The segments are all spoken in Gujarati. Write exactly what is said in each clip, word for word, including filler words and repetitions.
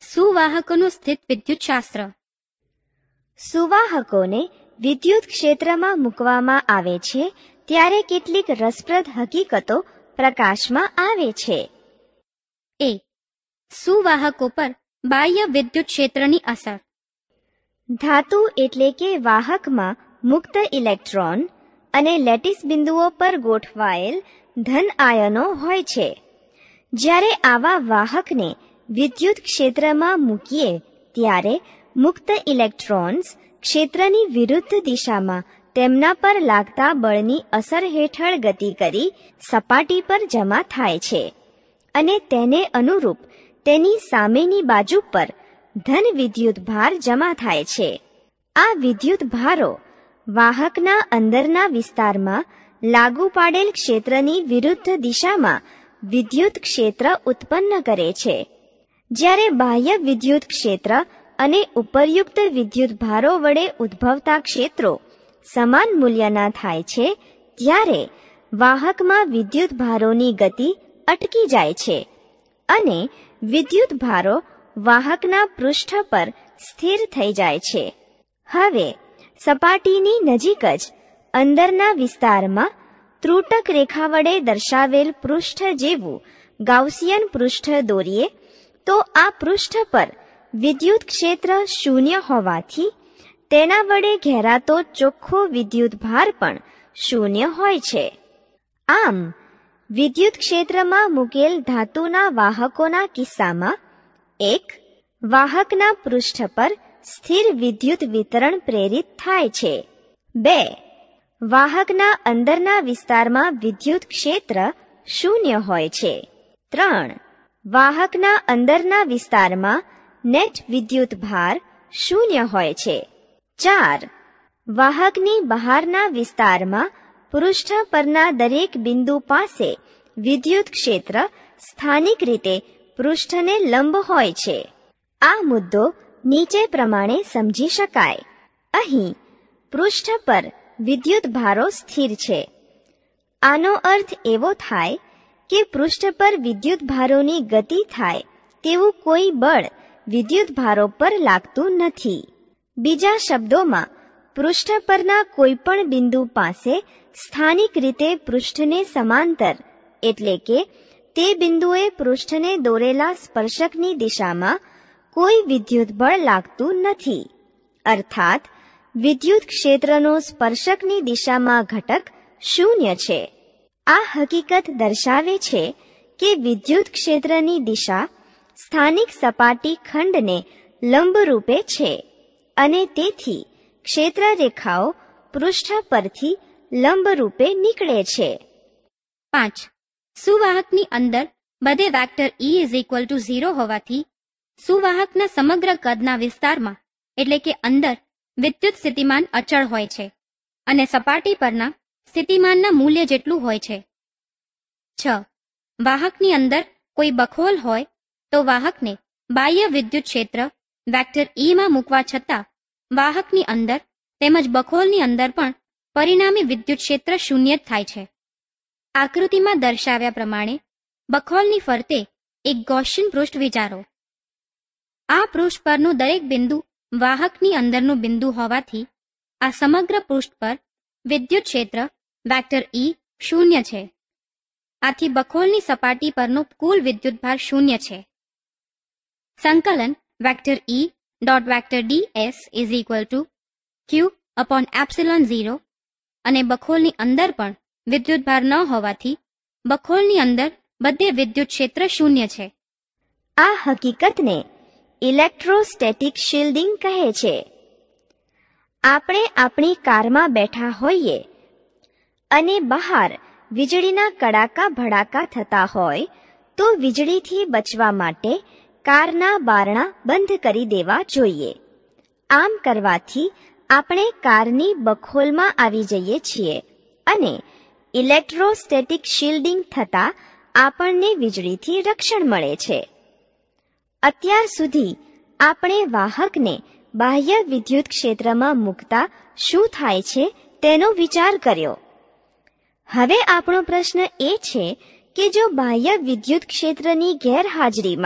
સુવાહકોનું સ્થિત વિદ્યુતશાસ્ત્ર. સુવાહકોને વિદ્યુત ક્ષેત્રમાં મૂકવામાં આવે છે ત્યારે કેટલીક રસપ્રદ હકીકતો પ્રકાશમાં આવે છે. એ. સુવાહકો પર બાહ્ય વિદ્યુત ક્ષેત્રની અસર. ધાતુ એટલે કે વાહકમાં મુક્ત ઇલેક્ટ્રોન અને લેટિસ બિંદુઓ પર ગોઠવાયેલ ધન આયનો હોય છે. જ્યારે આવા વાહકને વિદ્યુત ક્ષેત્રમાં મૂકીએ ત્યારે મુક્ત ઇલેક્ટ્રોન્સ ક્ષેત્રની વિરુદ્ધ દિશામાં તેમના પર લાગતા બળની અસર હેઠળ ગતિ કરી સપાટી પર જમા થાય છે અને તેને અનુરૂપ તેની સામેની બાજુ પર ધન વિદ્યુત ભાર જમા થાય છે. આ વિદ્યુત ભારો વાહકના અંદરના વિસ્તારમાં લાગુ પાડેલ ક્ષેત્રની વિરુદ્ધ દિશામાં વિદ્યુત ક્ષેત્ર ઉત્પન્ન કરે છે. જ્યારે બાહ્ય વિદ્યુત ક્ષેત્ર અને ઉપરયુક્ત વિદ્યુત ભારો વડે ઉદ્ભવતા ક્ષેત્રો સમાન મૂલ્યના થાય છે ત્યારે વાહકમાં વિદ્યુત ભારોની ગતિ અટકી જાય છે અને વિદ્યુત ભારો વાહકના પૃષ્ઠ પર સ્થિર થઈ જાય છે. હવે સપાટીની નજીક જ અંદરના વિસ્તારમાં ત્રુટક રેખા વડે દર્શાવેલ પૃષ્ઠ જેવું ગાઉસિયન પૃષ્ઠ દોરીએ તો આ પૃષ્ઠ પર વિદ્યુત ક્ષેત્ર શૂન્ય હોવાથી તેના વડે ઘેરાતો ચોખ્ખો વિદ્યુત ભાર પણ શૂન્ય હોય છે. આમ વિદ્યુત ક્ષેત્રમાં મૂકેલ ધાતુના વાહકોના કિસ્સામાં એક વાહકના પૃષ્ઠ પર સ્થિર વિદ્યુત વિતરણ પ્રેરિત થાય છે. બે વાહકના અંદરના વિસ્તારમાં વિદ્યુત ક્ષેત્ર શૂન્ય હોય છે. ત્રણ વાહકના અંદરના વિસ્તારમાં નેટ વિદ્યુત ભાર શૂન્ય હોય છે. ચાર વાહકની બહારના વિસ્તારમાં પૃષ્ઠ પરના દરેક બિંદુ પાસે વિદ્યુત ક્ષેત્ર સ્થાનિક રીતે પૃષ્ઠને લંબ હોય છે. આ મુદ્દો નીચે પ્રમાણે સમજી શકાય. અહીં પૃષ્ઠ પર વિદ્યુત ભારો સ્થિર છે. આનો અર્થ એવો થાય કે પૃષ્ઠ પર વિદ્યુત ભારોની ગતિ થાય તેવું કોઈ બળ વિદ્યુત ભારો પર લાગતું નથી. બીજા શબ્દોમાં પૃષ્ઠ પરના કોઈપણ બિંદુ પાસે સ્થાનિક રીતે પૃષ્ઠને સમાંતર એટલે કે તે બિંદુએ પૃષ્ઠને દોરેલા સ્પર્શકની દિશામાં કોઈ વિદ્યુત બળ લાગતું નથી. અર્થાત વિદ્યુત ક્ષેત્રનો સ્પર્શકની દિશામાં ઘટક શૂન્ય છે. આ હકીકત દર્શાવે છે કે વિદ્યુત ક્ષેત્રની દિશા સ્થાનિક સપાટી ખંડને લંબરૂપે છે અને તેથી ક્ષેત્ર રેખાઓ પૃષ્ઠ પરથી લંબરૂપે નીકળે છે. પાંચ સુવાહકની અંદર બધે vector E is equal to zero હોવાથી સુવાહકના સમગ્ર કદના વિસ્તારમાં એટલે કે અંદર વિદ્યુત સ્થિતિમાન અચળ હોય છે અને સપાટી પરના સ્થિતિમાનના મૂલ્ય જેટલું હોય છે. છ વાહકની અંદર કોઈ બખોલ હોય તો વાહકને બાહ્ય વિદ્યુત ક્ષેત્ર વેક્ટર E માં મૂકવા છતાં વાહકની અંદર તેમજ બખોલની અંદર પણ પરિણામી વિદ્યુત ક્ષેત્ર શૂન્ય જ થાય છે. આકૃતિમાં દર્શાવ્યા પ્રમાણે બખોલની ફરતે એક ગૌસિયન પૃષ્ઠ વિચારો. આ પૃષ્ઠ પરનું દરેક બિંદુ વાહકની અંદરનું બિંદુ હોવાથી આ સમગ્ર પૃષ્ઠ પર વિદ્યુત ક્ષેત્ર વેક્ટર E શૂન્ય છે. આથી બખોલની સપાટી પરનો કુલ વિદ્યુતભાર શૂન્ય છે. સંકલન vector E dot vector ds is equal to Q upon epsilon zero અને બખોલની અંદર પણ વિદ્યુતભાર ન હોવાથી બખોલની અંદર બધે વિદ્યુત ક્ષેત્ર શૂન્ય છે. આ હકીકતને ઇલેક્ટ્રોસ્ટેટિક શિલ્ડિંગ કહે છે. આપણે આપણી કારમાં બેઠા હોઈએ અને બહાર વીજળીના કડાકા ભડાકા થતા હોય તો વીજળીથી બચવા માટે કારના બારણા બંધ કરી દેવા જોઈએ. આમ કરવાથી આપણે કારની બખોલમાં આવી જઈએ છીએ અને ઇલેક્ટ્રોસ્ટેટિક શિલ્ડિંગ થતાં આપણને વીજળીથી રક્ષણ મળે છે. અત્યાર સુધી આપણે વાહકને બાહ્ય વિદ્યુત ક્ષેત્રમાં મૂકતા શું થાય છે તેનો વિચાર કર્યો. હવે આપણો પ્રશ્ન એ છે કે જો બાહ્ય વિદ્યુત ક્ષેત્રની ગેરહાજરીમાં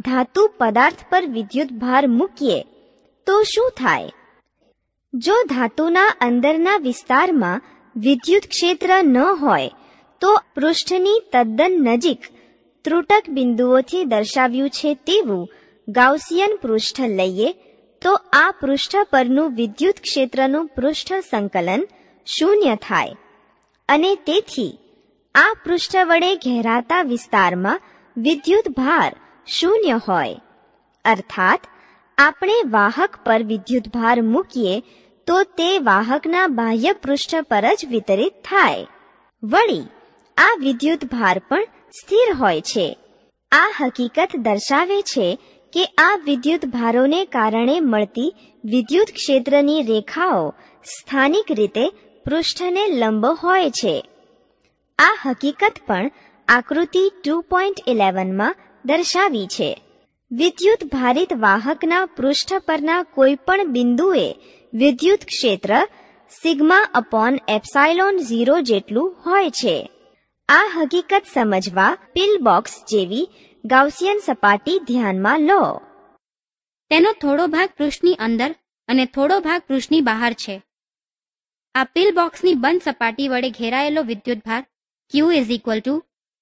ધાતુ પદાર્થ પર વિદ્યુત ભાર મૂકીએ તો શું થાય? જો ધાતુના અંદરના વિસ્તારમાં વિદ્યુત ક્ષેત્ર ન હોય તો પૃષ્ઠની તદ્દન નજીક ત્રુટક બિંદુઓથી દર્શાવ્યું છે તેવું ગાઉસિયન પૃષ્ઠ લઈએ તો આ પૃષ્ઠ પરનું વિદ્યુત ક્ષેત્રનું પૃષ્ઠ સંકલન શૂન્ય થાય અને તેથી આ પૃષ્ઠ વડે ઘેરાતા વિસ્તારમાં વિદ્યુત ભાર શૂન્ય હોય. અર્થાત આપણે વાહક પર વિદ્યુત ભાર મૂકીએ તો તે વાહકના બાહ્ય પૃષ્ઠ પર જ વિતરિત થાય. વળી આ વિદ્યુત ભાર પણ સ્થિર હોય છે. આ હકીકત દર્શાવે છે કે આ વિદ્યુત ભારોને કારણે મળતી વિદ્યુત ક્ષેત્રની રેખાઓ સ્થાનિક રીતે પૃષ્ઠને લંબ હોય છે. આ હકીકત પણ આકૃતિ ટુ પોઈન્ટ ઇલેવનમાં દર્શાવી છે. વિદ્યુત ભારિત વાહકના પૃષ્ઠ પરના કોઈ પણ બિંદુએ વિદ્યુત ક્ષેત્ર સિગ્મા અપોન એપ્સાઇલોન ઝીરો જેટલું હોય છે. આ હકીકત સમજવા પિલ બોક્સ જેવી ગાઉસિયન સપાટી ધ્યાનમાં લો. તેનો થોડો ભાગ પૃષ્ઠની અંદર અને થોડો ભાગ પૃષ્ઠની બહાર છે. આ પિલ બોક્સની બંધ સપાટી વડે ઘેરાયેલો વિદ્યુતભાર Q is equal to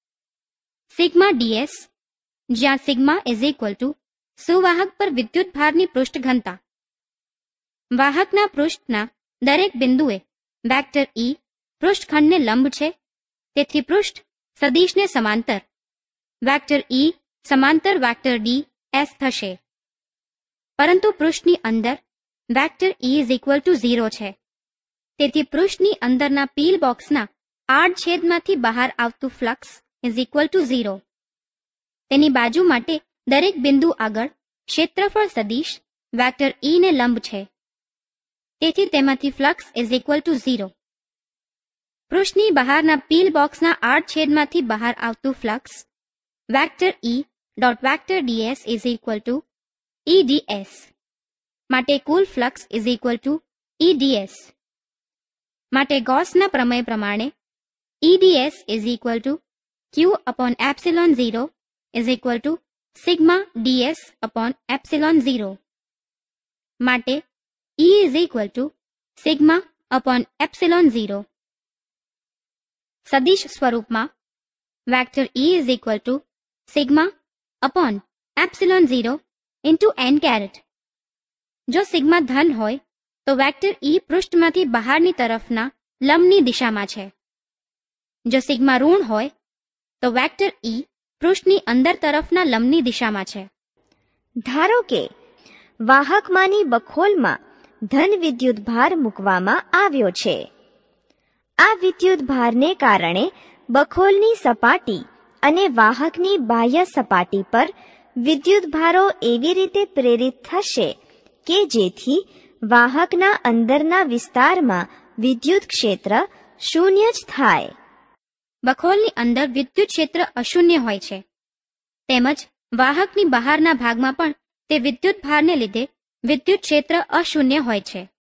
sigma DS, જ્યાં સિગ્મા ઇઝ ઇક્વલ ટુ સુવાહક પર વિદ્યુતભારની પૃષ્ઠ ઘનતા. વાહકના પૃષ્ઠના દરેક બિંદુએ વેક્ટર E પૃષ્ઠખંડને લંબ છે, તેથી પૃષ્ઠ સદિશને સમાંતર વેક્ટર E સમાંતર વેક્ટર ડી એસ થશે. પરંતુ પૃષ્ઠની અંદર vector E is equal to zero છે, તેથી પૃષ્ઠની અંદરના પીલ બોક્સના આડછેદમાંથી બહાર આવતું flux is equal to zero. તેની બાજુ માટે દરેક બિંદુ આગળ ક્ષેત્રફળ સદિશ વેક્ટર E ને લંબ છે, તેથી તેમાંથી flux is equal to zero. પૃષ્ઠની બહારના પીલ બોક્સના આડછેદમાંથી બહાર આવતું flux vector E dot vector DS is equal to E DS. માટે કુલ flux is equal to E DS. માટે ગૌસના પ્રમેય પ્રમાણે E DS is equal to Q upon epsilon zero is equal to sigma DS upon epsilon zero. માટે E is equal to sigma upon epsilon zero. સદિશ સ્વરૂપમાં vector E is equal to sigma upon epsilon zero into N caret. જો સિગ્મા ધન હોય તો વેક્ટર E પૃષ્ઠમાંથી બહારની તરફના લંબની દિશામાં છે. જો સિગ્મા ઋણ હોય તો વેક્ટર E પૃષ્ઠની અંદર તરફના લંબની દિશામાં છે. ધારો કે વાહકમાંની બખોલમાં ધન વિદ્યુત ભાર મૂકવામાં આવ્યો છે. આ વિદ્યુત ભારને કારણે બખોલની સપાટી અને વાહકની બાહ્ય સપાટી પર વિદ્યુત ભારો એવી રીતે પ્રેરિત થશે કે જેથી વાહકના અંદરના વિસ્તારમાં વિદ્યુત ક્ષેત્ર શૂન્ય જ થાય. બખોલની અંદર વિદ્યુત ક્ષેત્ર અશૂન્ય હોય છે, તેમજ વાહકની બહારના ભાગમાં પણ તે વિદ્યુત ભારને લીધે વિદ્યુત ક્ષેત્ર અશૂન્ય હોય છે.